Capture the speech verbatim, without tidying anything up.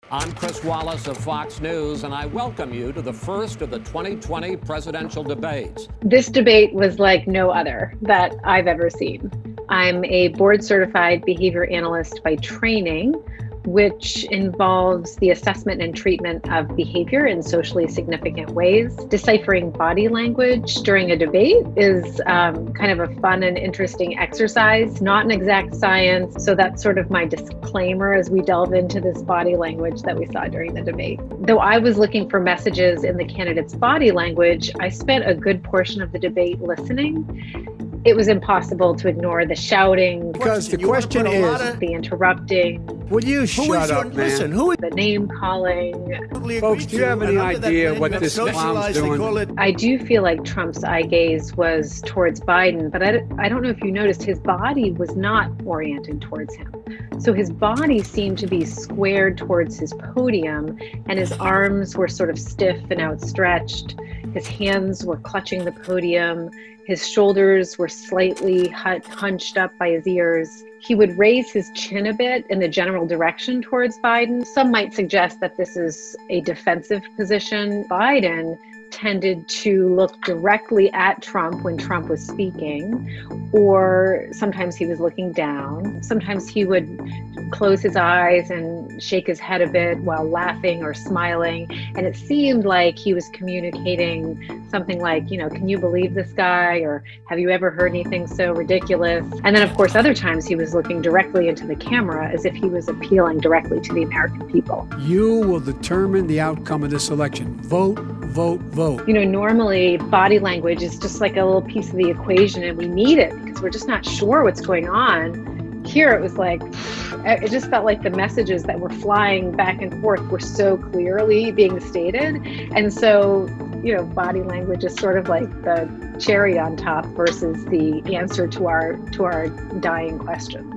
I'm Chris Wallace of Fox News, and I welcome you to the first of the twenty twenty presidential debates. This debate was like no other that I've ever seen. I'm a board-certified behavior analyst by training, which involves the assessment and treatment of behavior in socially significant ways. Deciphering body language during a debate is um, kind of a fun and interesting exercise, not an exact science. So that's sort of my disclaimer as we delve into this body language that we saw during the debate. Though I was looking for messages in the candidate's body language, I spent a good portion of the debate listening. It was impossible to ignore the shouting, because the question is, the interrupting. Will you shut up, man? Listen, who is the name calling. Folks, do you have any idea what this clown's doing? I do feel like Trump's eye gaze was towards Biden, but I, I don't know if you noticed, his body was not oriented towards him. So his body seemed to be squared towards his podium, and his arms were sort of stiff and outstretched. His hands were clutching the podium. His shoulders were slightly hunched up by his ears. He would raise his chin a bit in the general direction towards Biden. Some might suggest that this is a defensive position. Biden tended to look directly at Trump when Trump was speaking, or sometimes he was looking down. Sometimes he would close his eyes and shake his head a bit while laughing or smiling. And it seemed like he was communicating something like, you know, can you believe this guy? Or have you ever heard anything so ridiculous? And then, of course, other times he was looking directly into the camera as if he was appealing directly to the American people. You will determine the outcome of this election. Vote, vote, vote. You know, normally body language is just like a little piece of the equation, and we need it because we're just not sure what's going on. Here it was like, it just felt like the messages that were flying back and forth were so clearly being stated. And so, you know, body language is sort of like the cherry on top versus the answer to our to our dying questions.